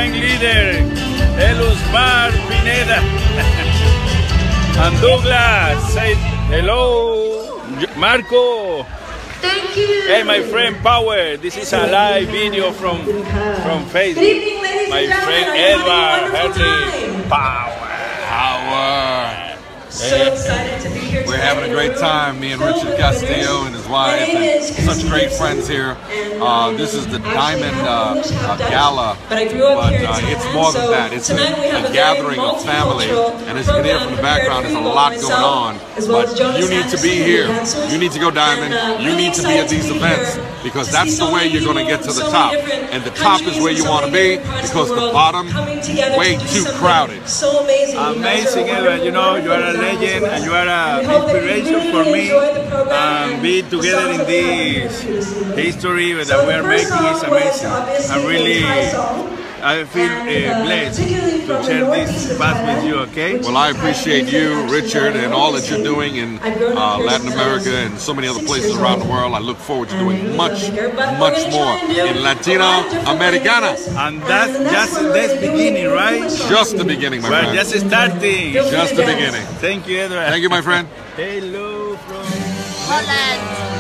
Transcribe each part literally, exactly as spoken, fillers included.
gang leader, Elusmar Pineda. And Douglas, say hello, Marco. Thank you. Hey, my friend Power. This is a live video from from Facebook. Good evening, ladies My and gentlemen. friend Are you having a Edward wonderful Hartley. time? Power. Power. So excited to be here We're tonight having a in great room time, me and filled Richard with Castillo winners. and his wife, My name and is such great Castillo friends here. and, Uh, um, this is the actually Diamond half uh, English, half uh, Dutch, Gala, but I grew up but here in uh, Thailand, it's more than so that. It's a, tonight we have a a gathering very of family, multicultural and as you can hear program from the prepared background, for there's you, a lot both going on. myself, as well But as Jonas you need to be Anderson, here. the dancers. You need to go Diamond. And, uh, You really need to be at excited these to be events here, because to that's see the so way many you're going to people get to the from so top. many different And the top is countries where and you so want to many be different parts of because the the world bottom coming together way to do too something crowded. So amazing. You guys are Amazing, wonderful, Edward. You know, you are a wonderful legend examples and you of are us. an We hope that you inspiration really for me. enjoy the program And be the together songs in that we have this prepared for you this evening. history that So we the are first making is song was amazing. obviously I'm really, a Thai song. I feel And, uh, uh, blessed particularly to from the share northeast this of path with Thailand, you, okay? which Well, I appreciate you, Richard, and all that you're doing in uh, Latin America and so many other places around the world. I look forward to doing much, much more in Latino Americana. And that's just this beginning, right? Just the beginning, my We're friend. just starting. Just the beginning. Thank you, Edward. Thank you, my friend. Hello from Holland.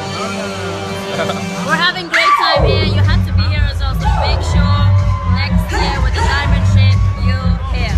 We're having great time here. You have to be here as well. So make sure next year with the diamond ship, you're here.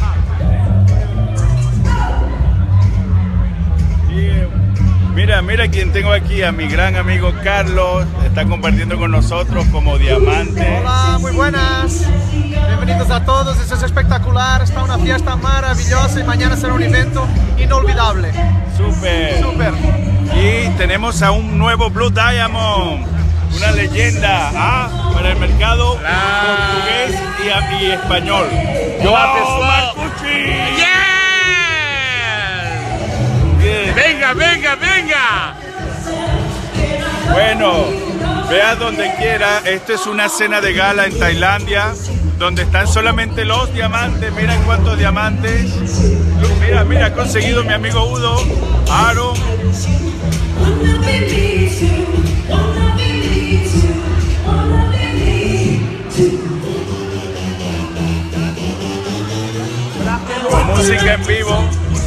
Yeah. Mira, mira quien tengo aquí, a mi gran amigo Carlos, está compartiendo con nosotros como diamante. Hola, muy buenas. Bienvenidos a todos, esto es espectacular, está una fiesta maravillosa y mañana será un evento inolvidable. Súper. Súper. Y tenemos a un nuevo Blue Diamond, una leyenda ¿ah? para el mercado portugués y, y español. Olá, Marcucci. Yeah! Venga, venga, venga. Bueno, vea donde quiera, esto es una cena de gala en Tailandia, donde están solamente los diamantes. Miren cuántos diamantes. Mira, mira, ha conseguido mi amigo Udo, Aaron. Con música en vivo.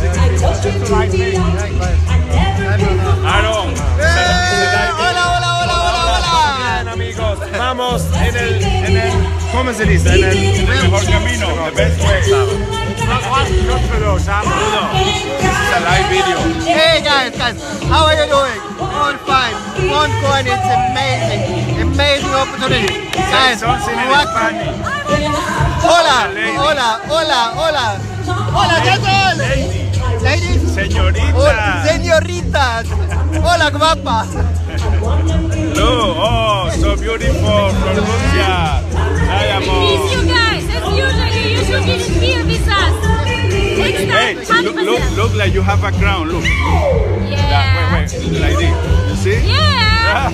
Aaron. ¡Eh! Hola, hola, hola, hola, hola. Bien, amigos. Vamos en el, en el, ¿cómo se dice? En el, En el mejor camino, the best way. Udo, this is a live video. Hey guys, guys, how are you doing? All fine. One coin, it's amazing, amazing opportunity. Guys, Something in what? Spanish. Hola, hola, hola, hola. Hola, ¿qué tal? Lady, Ladies. Oh, señorita. señoritas. Hola, guapa. Hello, oh, so beautiful from Russia. Diamond. Miss you guys, as usually, you should be here with us. Next Hey, time, look, one hundred look, percent. look like you have a crown. Look. Yeah. Yeah, wait, wait, like this. You see? Yeah.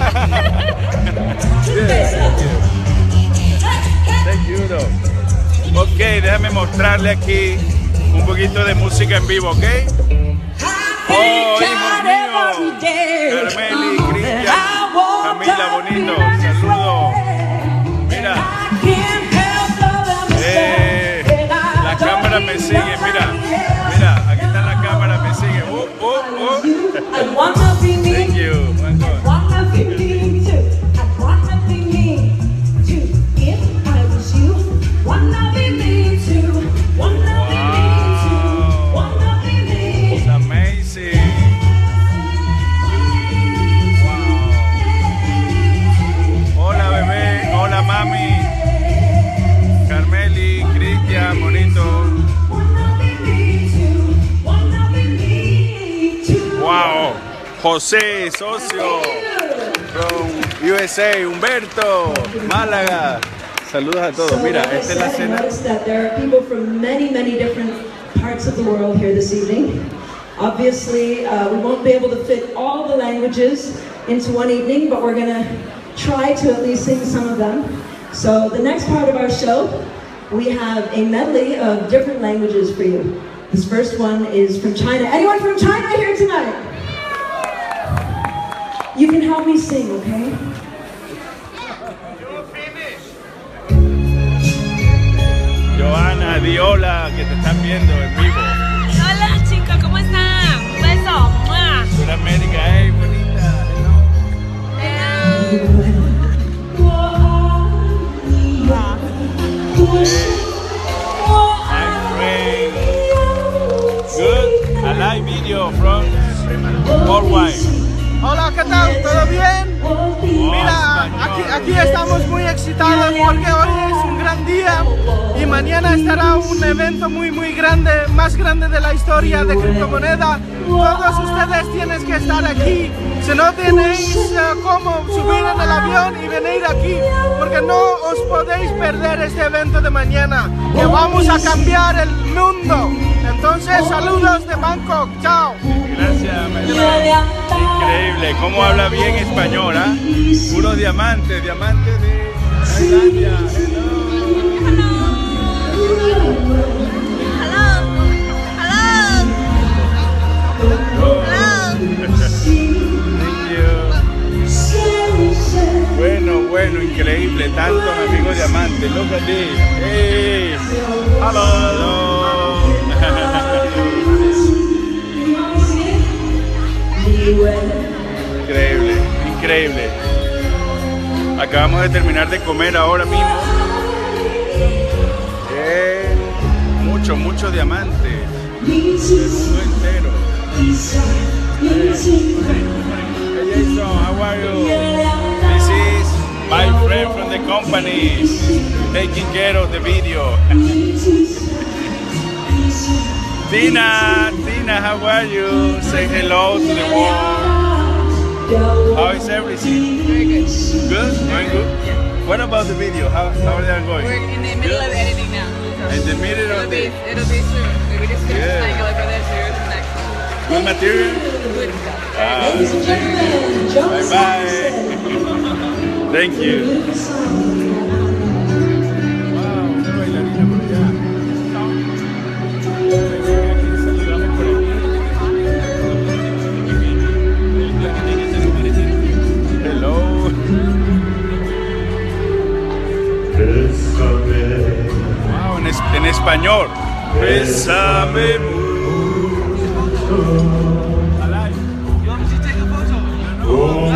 Thank you, though. Ok, déjame mostrarle aquí un poquito de música en vivo, ¿ok? Oh, hijos míos. Carmeli, Cristian, Camila, bonito. Saludos. Mira. Eh, la cámara me sigue, mira. Mira, aquí está la cámara, me sigue. Oh, oh, oh. Thank you. One more. It's amazing. Wow. Hola bebé, hola mami. Carmeli, Cristian, bonito. Wow. José, socio. From U S A, Humberto, Málaga. Saludos a todos. Mira, esta es la cena. That there are people from many, many different parts of the world here this evening. Obviously, uh, we won't be able to fit all the languages into one evening, but we're going to try to at least sing some of them. So the next part of our show, we have a medley of different languages for you. This first one is from China. Anyone from China here tonight? You can help me sing, okay? Yo Dina, di hola, que te están viendo en vivo. Hola chicos, ¿cómo están? Un beso. Sudamérica, hey, bonita. Hello. My friend. Good. A live video from worldwide. Hola, ¿qué tal? ¿Todo bien? Mira, aquí, aquí estamos muy excitados porque hoy es un gran día y mañana estará un evento muy muy grande, más grande de la historia de criptomoneda. Todos ustedes tienen que estar aquí. Si no tenéis uh, cómo subir en el avión y venir aquí, porque no os podéis perder este evento de mañana, que vamos a cambiar el mundo. Entonces, saludos de Bangkok. Chao. Gracias, María. Increíble, cómo habla bien español, ¿ah? ¿eh? Puros diamantes, diamantes de Tailandia. Bueno, bueno, increíble, tantos amigos diamantes. Look at this. Hey, hello, hello. Increíble, increíble. Acabamos de terminar de comer ahora mismo. Eh, mucho, mucho diamante. El mundo entero. Hey, Jason, how are you? This is my friend from the company taking care of the video. Tina, Tina, how are you? Say hello to the world. How is everything? Very good. Good? Going good? What about the video? How, how are they going? We're in the middle of editing now. So In the middle it'll of be, the it'll be soon. We just finished Yeah. playing over there, so you're the next one. good material? Good stuff. Ah, Ladies and gentlemen, John bye bye. Thank you. Wow, una bailarina por allá. Aquí saludamos por aquí. Hello. Wow, en, es, en español. Bésame mucho. Alive. You want me to take a photo? No,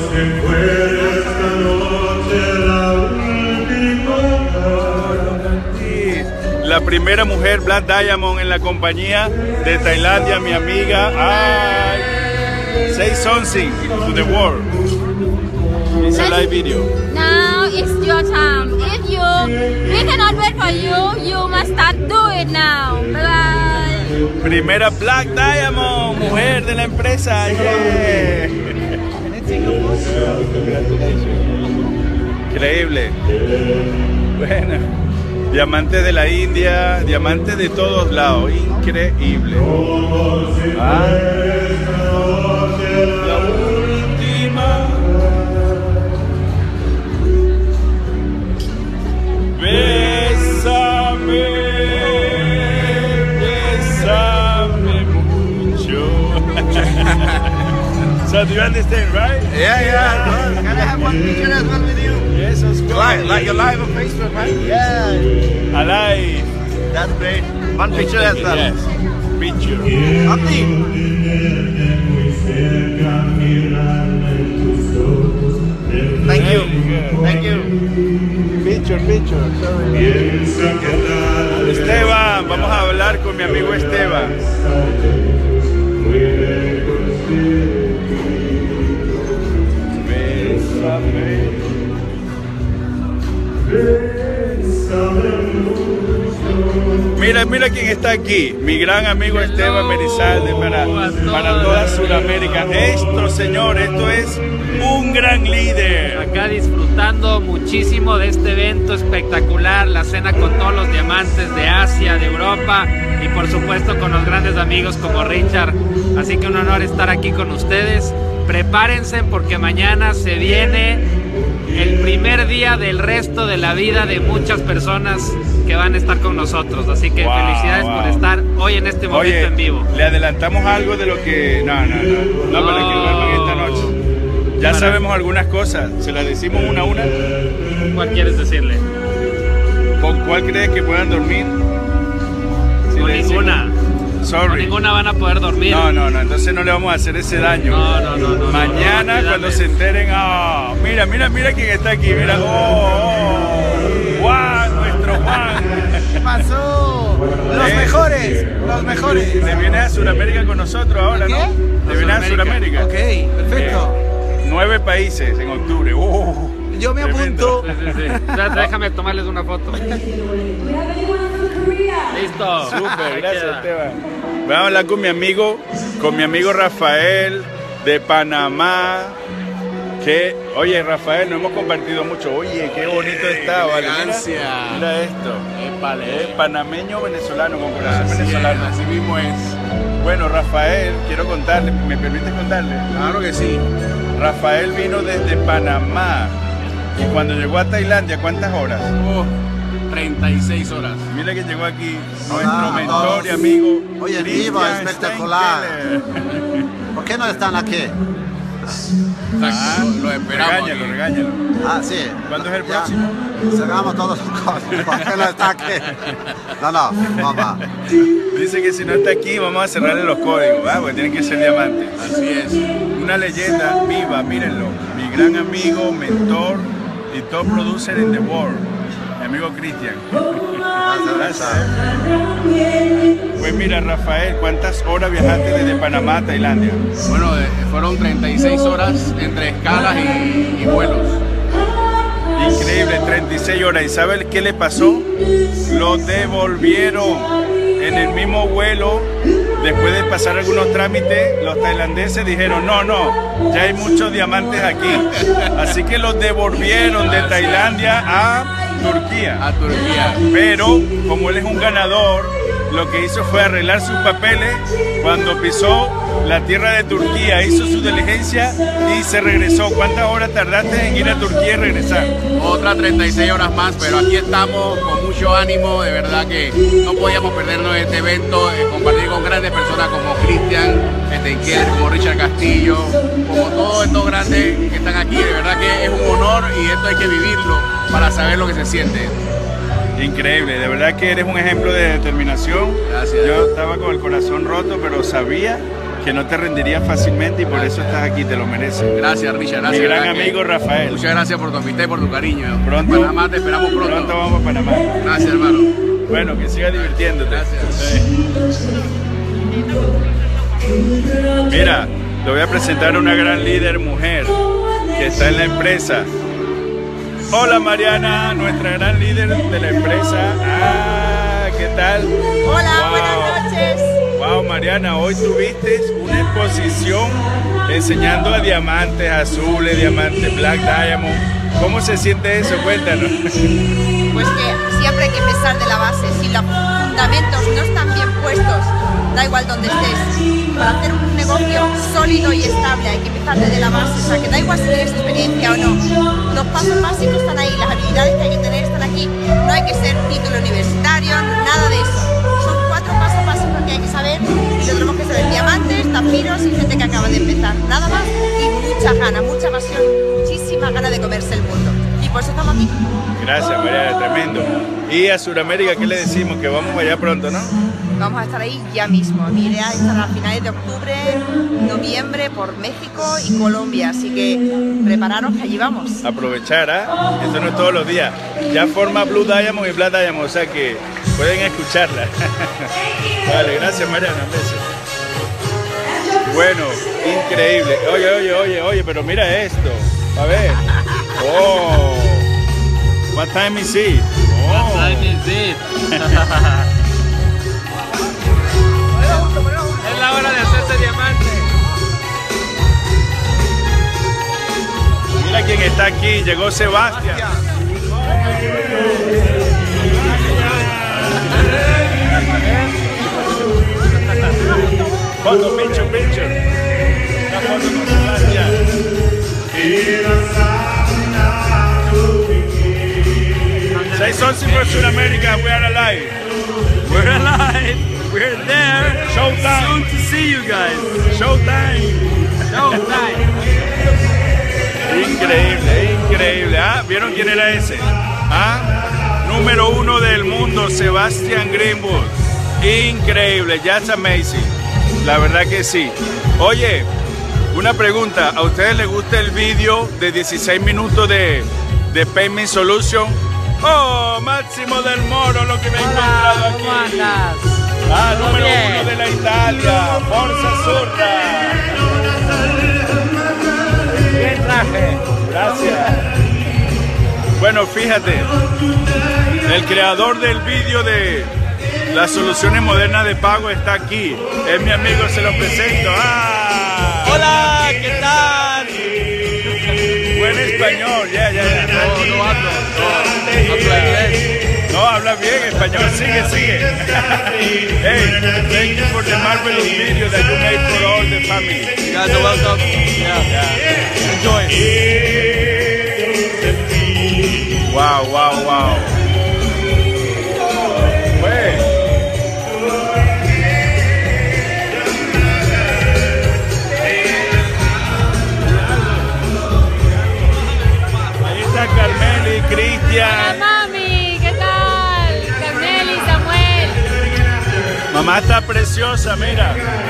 no. La primera mujer Black Diamond en la compañía de Tailandia, mi amiga. Ay, say something to the world. It's a live video. Now it's your time. If you, we cannot wait for you. You must start do it now. Bye bye. Primera Black Diamond, mujer de la empresa. Yeah. Increíble. Bueno, diamante de la India, diamante de todos lados. Increíble. Ah. La última. Bésame, bésame mucho. So do you understand, right? Yeah, yeah. Can I have one picture as well with you? Yes, of course. Like, like you're live on Facebook, right? Yeah. Alive. That's great. One picture as well. Yes. Picture. Auntie. Thank you. Thank you. Picture, picture. Sorry. Esteban, vamos a hablar con mi amigo Esteban. Mira, mira quién está aquí, mi gran amigo Esteban Merizalde para, para toda Sudamérica. Esto, señor, esto es un gran líder. Acá disfrutando muchísimo de este evento espectacular, la cena con todos los diamantes de Asia, de Europa y por supuesto con los grandes amigos como Richard. Así que un honor estar aquí con ustedes. Prepárense porque mañana se viene el primer día del resto de la vida de muchas personas que van a estar con nosotros. Así que wow, felicidades wow. por estar hoy en este momento. Oye, en vivo. Le adelantamos algo de lo que... No, no, no. No, no para que duerman esta noche. Ya para... sabemos algunas cosas. ¿Se las decimos una a una? ¿Cuál quieres decirle? ¿Con cuál crees que puedan dormir? ninguna. Sorry. Con ninguna van a poder dormir. No, no, no, entonces no le vamos a hacer ese daño. No, no, no, no. Mañana no, no, cuando se enteren, oh, mira, mira, mira quién está aquí, mira, oh, oh, Juan, nuestro Juan. ¿Qué pasó? Los ¿Eh? mejores, los mejores. Te vienes a Sudamérica con nosotros ahora, ¿no? Te vienes a Sudamérica. Ok, perfecto. Eh, nueve países en octubre. Oh, Yo me tremendo. apunto. Sí, sí, sí. Espérate, déjame tomarles una foto. Listo. Súper, gracias Esteban. Voy a hablar con mi amigo, con mi amigo Rafael de Panamá. Que, oye Rafael, no hemos compartido mucho. Oye, qué bonito está, vale. Mira, mira esto. Es panameño venezolano con corazón venezolano. Así mismo es. Bueno, Rafael, quiero contarle, ¿me permites contarle? Claro que sí. Rafael vino desde Panamá y cuando llegó a Tailandia, ¿cuántas horas? Oh, treinta y seis horas. Mira que llegó aquí Hola, nuestro mentor todos. y amigo. Oye, Christian viva, espectacular. Steinkeller. ¿Por qué no están aquí? Ah, lo esperamos. Regáñalo, aquí. regáñalo. Ah, sí. ¿Cuándo es el Ya, próximo? cerramos todos los cosas. ¿Por qué no está aquí? No, no, mamá. Dice que si no está aquí vamos a cerrarle los códigos, ¿verdad? Porque tienen que ser diamantes. Así es. Una leyenda viva, mírenlo. Mi gran amigo, mentor y top producer in the world. Mi amigo Christian. Gracias. Pues mira, Rafael, ¿cuántas horas viajaste desde Panamá a Tailandia? Bueno, eh, fueron treinta y seis horas entre escalas y, y vuelos. Increíble, treinta y seis horas. ¿Y sabes qué le pasó? Lo devolvieron en el mismo vuelo. Después de pasar algunos trámites, los tailandeses dijeron, no, no, ya hay muchos diamantes aquí. Así que los devolvieron de Tailandia a Turquía. A Turquía. Pero como él es un ganador, lo que hizo fue arreglar sus papeles. Cuando pisó la tierra de Turquía, hizo su diligencia y se regresó. ¿Cuántas horas tardaste en ir a Turquía y regresar? Otras treinta y seis horas más, pero aquí estamos con mucho ánimo. De verdad que no podíamos perdernos este evento, eh, compartir con grandes personas como Christian Steinkeller, como Richard Castillo, como todos estos grandes que están aquí. De verdad que es un honor y esto hay que vivirlo para saber lo que se siente. Increíble, de verdad que eres un ejemplo de determinación. Gracias. Yo estaba con el corazón roto, pero sabía que no te rendirías fácilmente y por eso estás aquí, te lo mereces. Gracias, Richard. Gracias. Mi gran ¿verdad? amigo Que, Rafael. Muchas gracias por tu amistad y por tu cariño. Pronto, Panamá, te esperamos pronto. Pronto vamos a Panamá. Gracias, hermano. Bueno, que sigas divirtiéndote. Gracias. Sí. Mira, te voy a presentar a una gran líder mujer que está en la empresa. Hola Mariana, nuestra gran líder de la empresa. Ah, ¿qué tal? Hola, Wow. buenas noches. Wow, Mariana, hoy tuviste una exposición enseñando a diamantes azules, diamantes black diamond. ¿Cómo se siente eso? Cuéntanos. Pues que siempre hay que empezar de la base. Si los fundamentos no están bien puestos, da igual donde estés. Para hacer un negocio sólido y estable hay que empezar desde la base. O sea, que da igual si tienes experiencia o no. Los pasos básicos están ahí, las habilidades que hay que tener están aquí. No hay que ser título universitario, nada de eso. Son cuatro pasos básicos que hay que saber y lo tenemos que saber. Diamantes, zafiros y gente que acaba de empezar. Nada más y mucha gana, mucha pasión, muchísima gana de comerse el mundo. Y por eso estamos aquí. Gracias, Mariana, tremendo. Y a Sudamérica, ¿qué le decimos? Que vamos allá pronto, ¿no? Vamos a estar ahí ya mismo. Mi idea es estar a finales de octubre, noviembre por México y Colombia. Así que prepararos que allí vamos. Aprovechar, ¿ah? Esto no es todos los días. Ya forma Blue Diamond y Black Diamond, o sea que pueden escucharla. Vale, gracias Mariana, un beso. Bueno, increíble. Oye, oye, oye, oye, pero mira esto. A ver. Oh. What time is it? Oh. What time is it? Es la hora de hacerse diamante. Mira quién está aquí, llegó Sebastián. Foto, picture, picture. Una foto con Sebastián. Say something for Sudamérica, we are alive. We're alive. We're there. Showtime. Soon to see you guys. Showtime. Showtime. Increíble, increíble. ¿Ah? ¿Vieron quién era ese? ¿Ah? Número uno del mundo, Sebastián Greenwood. Increíble, just amazing. La verdad que sí. Oye, una pregunta. ¿A ustedes les gusta el vídeo de dieciséis minutos de, de Payment Solution? Oh, Máximo del Moro, lo que me he encontrado aquí. ¿Cómo andas? Ah, número bien? uno de la Italia. Forza Surda. Bien traje. Gracias. Bueno, fíjate, el creador del vídeo de las soluciones modernas de pago está aquí. Es mi amigo, se lo presento. ¡Ah! Hola, ¿qué tal? Buen español, ya, ya, ya. No, no hablo. No, hablo inglés. No, habla bien español. Sigue, sigue. Hey, thank you for the marvelous video that you made for all the family. You guys are welcome. Yeah. Yeah. Enjoy. Wow, wow, wow. Pues. Ahí está Carmeli, Cristian. Hola, mami, ¿qué tal? Carmel y Samuel. Mamá está preciosa, mira.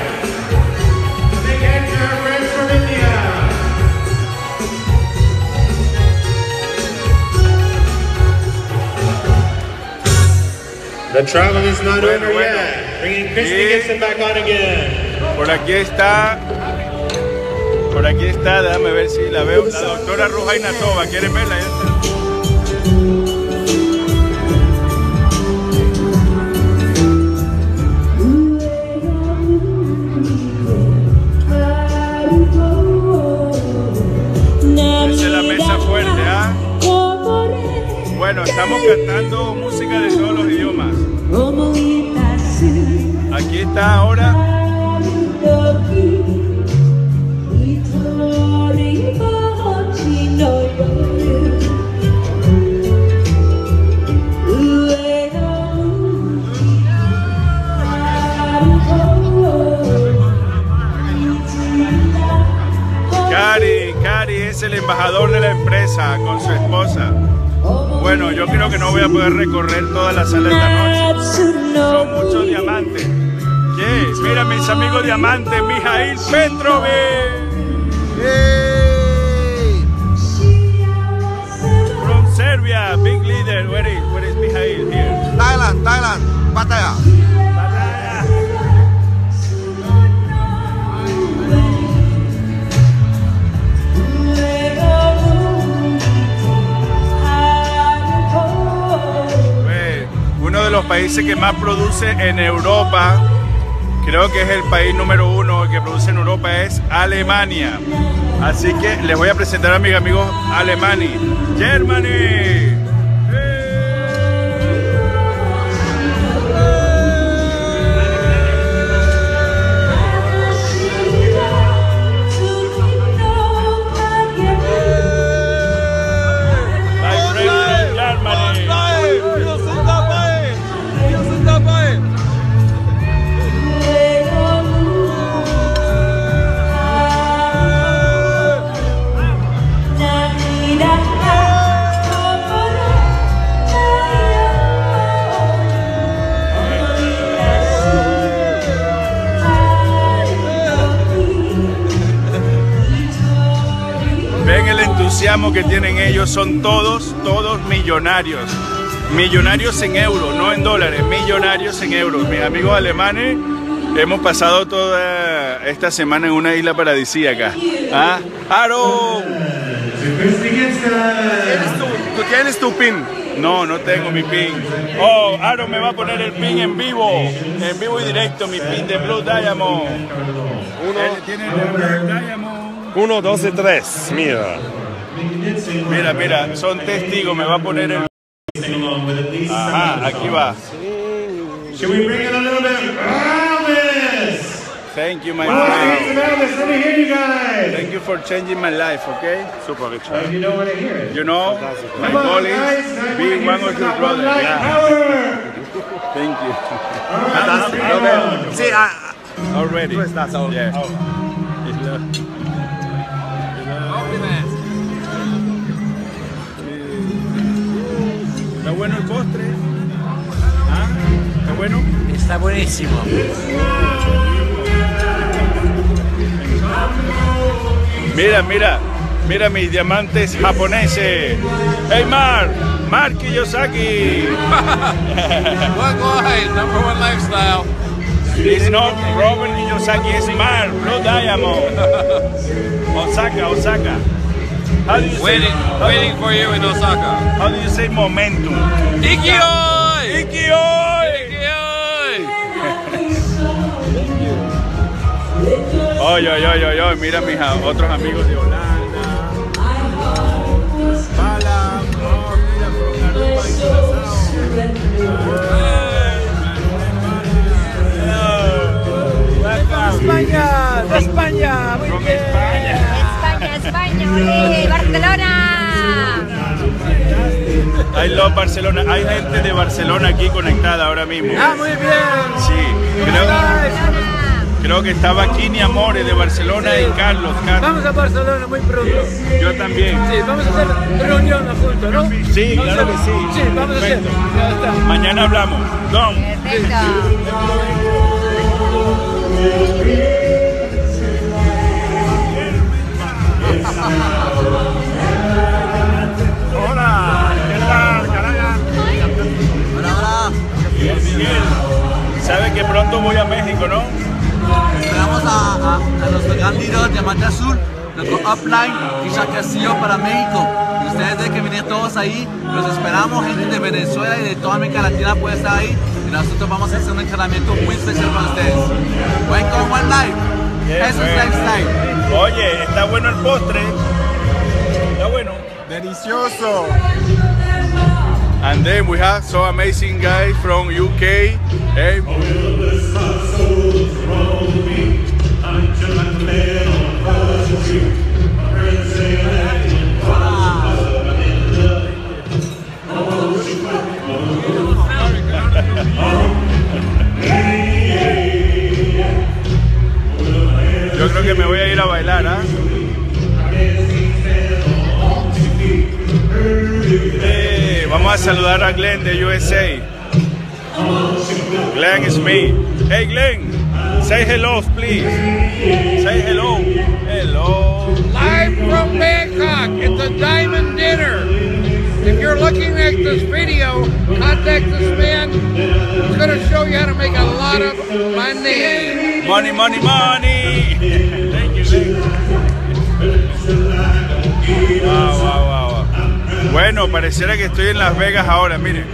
The travel is not Bueno, over bueno. yet. Bringing Christy Y- Gibson back on again. Por aquí está. Por aquí está, déjame ver si la veo. La doctora Rujaina Toba, ¿quieres verla? Ahí está. Esa es la mesa fuerte, ¿ah? Bueno, estamos cantando música de todos los idiomas. Aquí está ahora. Cari, Cari es el embajador de la empresa con su esposa. Bueno, yo creo que no voy a poder recorrer toda la sala esta noche. Son muchos diamantes. ¿Qué? Mira mis amigos diamantes, Mijail Petrovic. Hey! From Serbia, big leader. Where is, where is Mijail here? Thailand, Thailand, Pattaya. Pues, uno de los países que más produce en Europa, creo que es el país número uno que produce en Europa, es Alemania. Así que les voy a presentar a mis amigos Alemania. Germany. Ven el entusiasmo que tienen ellos, son todos, todos millonarios. Millonarios en euros, no en dólares, millonarios en euros. Mis amigos alemanes, hemos pasado toda esta semana en una isla paradisíaca. ¿Ah? ¡Aaron! ¿Tú tienes tu pin? No, no tengo mi pin. Oh, Aaron me va a poner el pin en vivo. En vivo y directo, mi pin de Blue Diamond. Él tiene el de Blue Diamond. Uno, dos y tres. Mira. Mira, mira, son testigos, me va a poner el... Ajá, aquí va. Should we bring in a little bit of Elvis? Thank you, my Wow, friend. here's some Elvis. Let me hear you guys. Thank you for changing my life, okay? Super rich. If you don't want to hear it. You know, my Come on, goal guys. is I being want one you of to your stop brothers. like Yeah. power. Thank you. Fantastic. Sí, ah, Already. tú estás ahora. Yeah. It's love. ¿Está bueno el postre? ¿Ah? ¿Está bueno? Está buenísimo. Mira, mira, mira mis diamantes japoneses. Hey, Mark, Mark Kiyosaki. One guy, number one lifestyle. It's not Robert Kiyosaki, it's Mark, Blue Diamond. Osaka, Osaka. How do you Waiting, say, waiting for you in Osaka. How do you say momentum? Ikioi! Ikioi! Ikioi! Oye, oye, oye, oye, mira mis otros amigos de Holanda. Bala, oh, mira, España, de España, muy bien. España, España, oye, Barcelona. I love Barcelona. Hay gente de Barcelona aquí conectada ahora mismo. Ah, muy bien. Sí, creo, creo que estaba Kini Amore de Barcelona y Carlos, Carlos. Vamos a Barcelona muy pronto. Yo también. Sí, vamos a hacer reunión juntos, ¿no? Sí, vamos claro a, que sí. Sí, vamos a hacer. Ya está. Mañana hablamos. Don. Perfecto. Hola, ¿qué tal, Caraya? Hola, hola. Bien, Miguel. Sabes que pronto voy a México, ¿no? Esperamos a, a, a los candidatos Diamante Azul, nuestro upline, Richard Castillo para México. Y ustedes deben que venir todos ahí. Los esperamos, gente de Venezuela y de toda América Latina puede estar ahí. Y nosotros vamos a hacer un entrenamiento muy especial para ustedes. Welcome One Life. Eso es lifestyle. Oye, está bueno el postre. Está bueno. Delicioso. And then we have so amazing guys from U K. Hey. Yo creo que me voy a ir a bailar, ¿ah? Eh, vamos a saludar a Glenn de U S A. Glenn is me. Hey Glenn, say hello please. Say hello. Hello. Live from Bangkok, it's a diamond dinner. If you're looking at this video, contact this man. He's going to show you how to make a lot of money. Money, money, money. Thank you, Glenn. Wow, wow, wow. Bueno, pareciera que estoy en Las Vegas ahora, miren.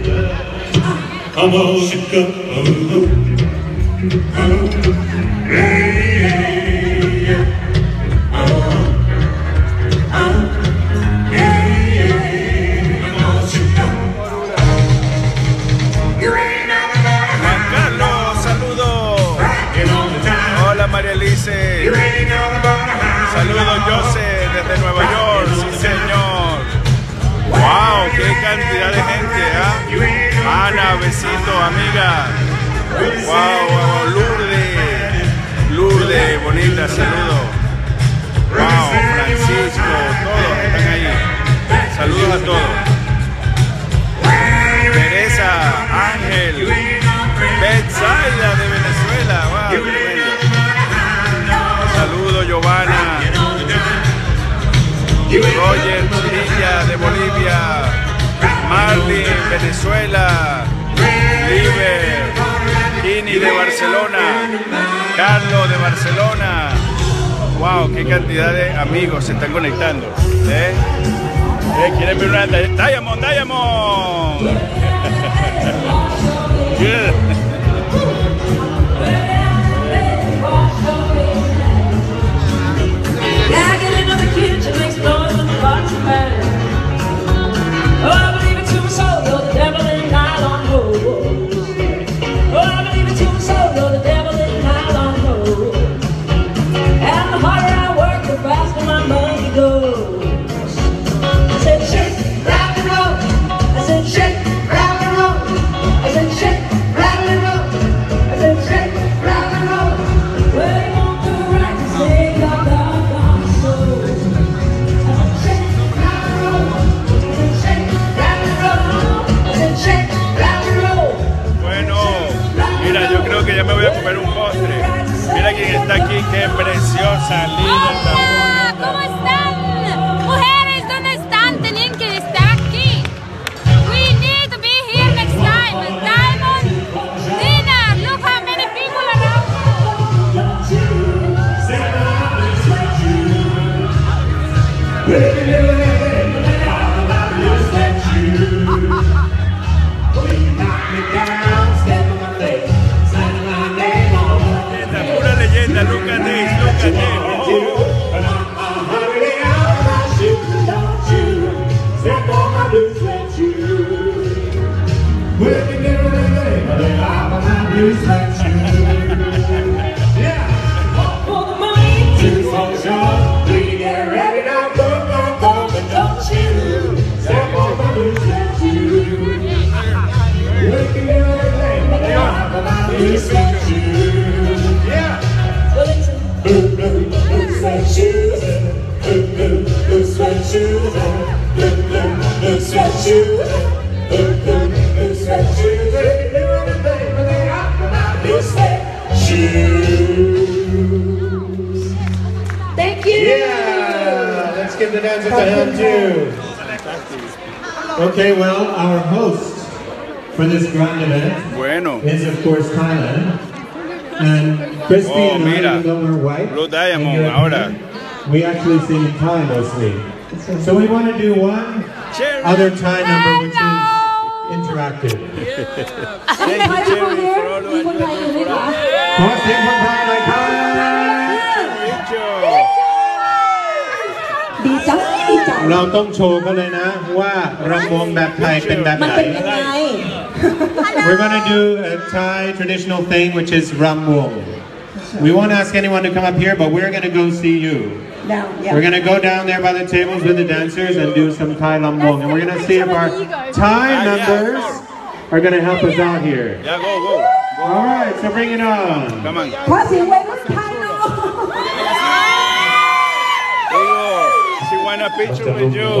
Juan Carlos, saludos. Hola María Alice. Saludos José desde Nueva York, sí señor. Wow, qué cantidad de gente, ¿ah? Ana, besito, amiga. Wow, wow, Lourdes. Lourdes, bonita, saludos. Wow, Francisco, todos están ahí. Saludos a todos. Teresa, Ángel, Betsaida de Venezuela. Wow, tremendo. Saludos, Giovanna. Roger Chirilla de Bolivia, Marley, Venezuela, Liber, Kini de Barcelona, Carlos de Barcelona. Wow, qué cantidad de amigos se están conectando. ¿Eh? ¿Eh? ¿Quieren ver una Diamond, Diamond? Good. Oh, I believe it to my soul, you're the devil in nylon clothes. Oh, I believe it to my soul, you're the devil in nylon clothes. And the harder I work, the faster my money goes. I said shake, rock and roll. I said shake, rock and roll. I said shake, rock and roll. que ya me voy a comer un postre. Mira quién está aquí, qué preciosa, linda. Hola, ¿cómo están? Mujeres, ¿dónde están? Tenían que estar aquí. We need to be here next time. Diamond dinner. Look how many people around. Pura leyenda, look at this, look at this. Thank you. Yeah, let's give the dancers a hand too. Okay, well, our host for this grand event bueno. is of course Thailand. And Crispy Oh, and mira. I, even though we're white, Blue Diamond, and ahora. we actually sing in Thai mostly. So we want to do one other Thai number which is interactive. Thank you, Cherry, for all the ayuda for us. ขอเสียงคนไทยหน่อยครับ Richo. ดีจังดีจังเราต้องโชว์กันเลยนะว่ารำวงแบบไทยเป็นแบบมันไหนเป็นยังไง We're going to do a Thai traditional thing which is ramwong. We won't ask anyone to come up here, but we're going to go see you. Down, yeah. We're going to go down there by the tables with the dancers and do some Thai ramwong. And we're going to see if our Thai members are going to help us out here. Yeah, go, go. All right, so bring it on. Come on. ขอเสียงวัยรุ่นไทยหน่อย Digo, she want a picture with you.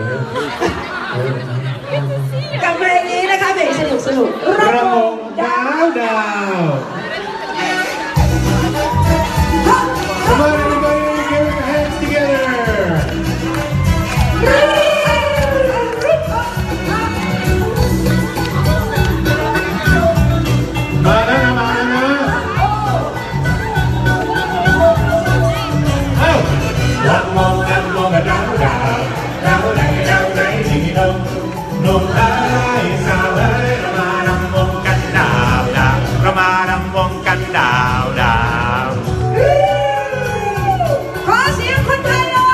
กลับมาอย่างนี้นะคะเพลงสนุกสนุกรำวงดาวดาว Come on, everybody, get your hands together. Mana, mana. Oh. Ramwong, ramwong, dao dao, dao dai, dao dai, ding dong. Nôm ơi, sao ơi, rama ramwong canh đào đào, rama ramwong canh đào đào. ขอเสียงคนไทยหน่อย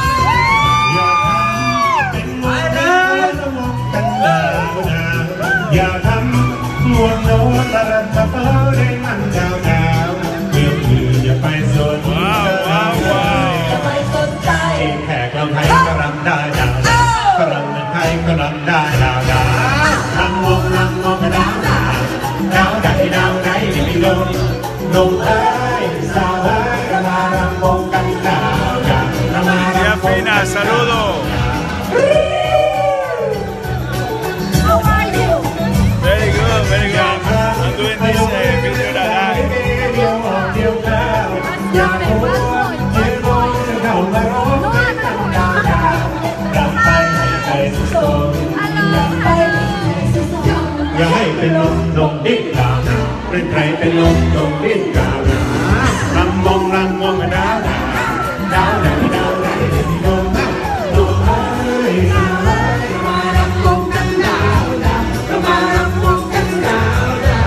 อย่าทำห่วงโน้นตะรันตะเพ้อได้มันดาวดาวเรื่องอื่นอย่าไปสนใจอย่าไปสนใจแขกเราไทยก็รำได้ดาวดาวฝรั่งไทยก็รำได้ดาวดาวรำวงรำวงดาวดาวดาวใดดาวใดที่มีลมลมเอ้ยสาวเอ้ยรำมารำวงกันดาวดาวรำมารำวง Fina, saludo. How are you? Very good, very good. I'm doing this uh, video that I. Hello. อย่าให้เป็นลมลมดิ้นดาวเป็นใครเป็นลมลมดิ้นดาวรำวงรำวงดาวดาวดาวดาวดาวลมลมเอ้ยสาวเอ้ยมารำวงกันดาวดาวมารำวงกันดาวดาว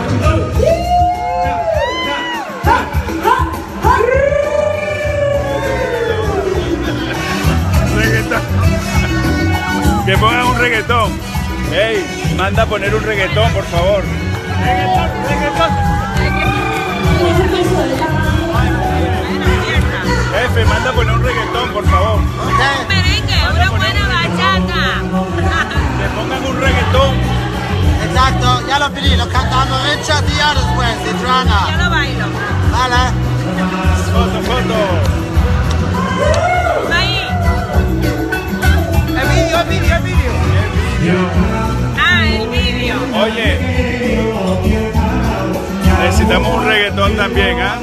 Reggaetón. Que pongan un reggaetón. Hey, manda a poner un reggaetón, por favor. Reggaetón, reggaetón. Jefe, manda a poner un reggaetón, por favor. Un merengue, una buena bachata. Que pongan un reggaetón. Exacto, ya lo pedí, lo cantamos en chatilla después, de Trana. Yo lo bailo. Vale. Foto, foto. Ahí. El vídeo, el vídeo, el vídeo. Ah, el vídeo. Oye, necesitamos un reggaetón también, ¿ah?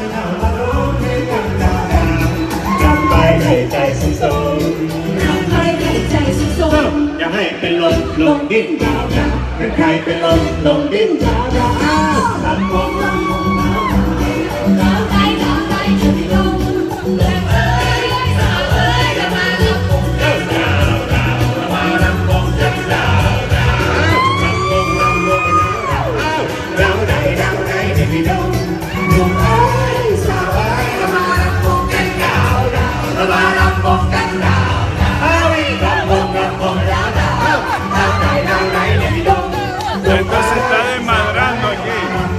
Entonces está desmadrando aquí.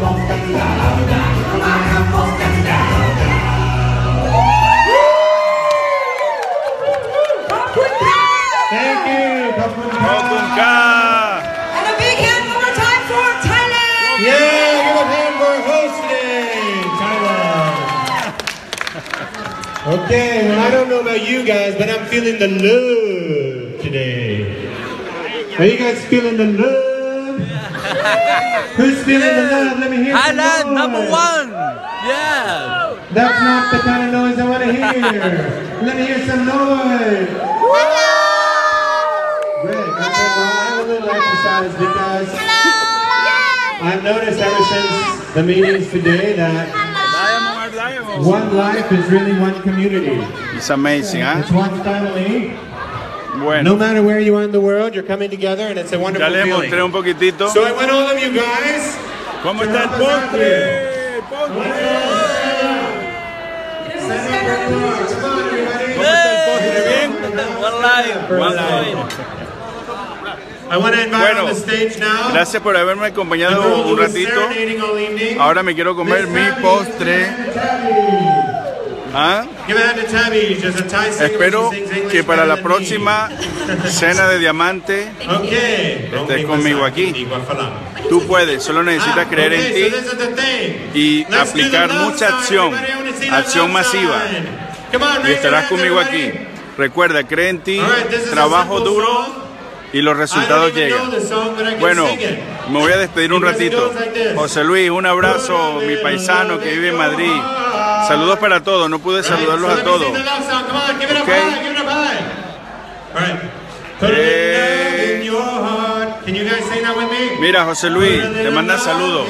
Thank you. Kokunka. And a big hand one more time for Thailand. Yeah, give a hand for our host today, Thailand. Okay, well, I don't know about you guys, but I'm feeling the love today. Are you guys feeling the love? Who's feeling the love? Let me hear some Thailand, noise. number one. Yeah. That's not the kind of noise I want to hear. Let me hear some noise. Great. Okay, well, I have a little exercise because I've noticed ever since the meetings today that one life is really one community. It's amazing, ¿ah? It's one family. Bueno, No matter where you are in the world, you're coming together and it's a ya wonderful les feeling. mostré un poquitito. So I want all of you guys. ¿Cómo está el postre? ¡Postre! ¿Cómo está el postre? ¿Bien? One life. One life. I want to invite Bueno, on the stage now. gracias por haberme The acompañado girl who un was ratito. serenading all evening. Ahora me quiero comer mi postre. ¿Ah? Give a hand to Tabby. She's a Thai singer, Espero she sings English que para la better than me. próxima cena de diamante Okay. estés conmigo aquí. Tú puedes, solo necesitas creer en ti y aplicar mucha acción, acción masiva. Y estarás conmigo aquí. Recuerda, cree en ti, trabajo duro y los resultados llegan. Bueno, me voy a despedir un ratito. José Luis, un abrazo, mi paisano que vive en Madrid. Saludos para todos, no pude saludarlos a todos. Eh, mira, José Luis, te mandan saludos.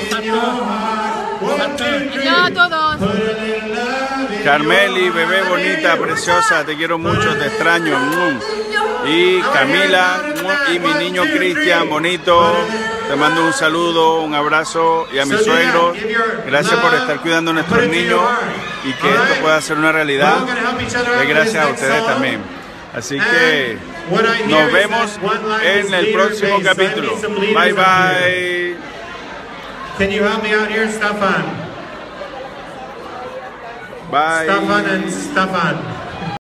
No, a todos. Carmeli, bebé bonita, preciosa, te quiero mucho, te extraño. Y Camila y mi niño Cristian, bonito, te mando un saludo, un abrazo, y a mis suegros, gracias por estar cuidando a nuestros niños y que esto pueda ser una realidad. Y gracias a ustedes también. Así que nos vemos en el próximo capítulo. Bye bye. Can you help me out here, Stefan? Bye. Stefan and Stefan.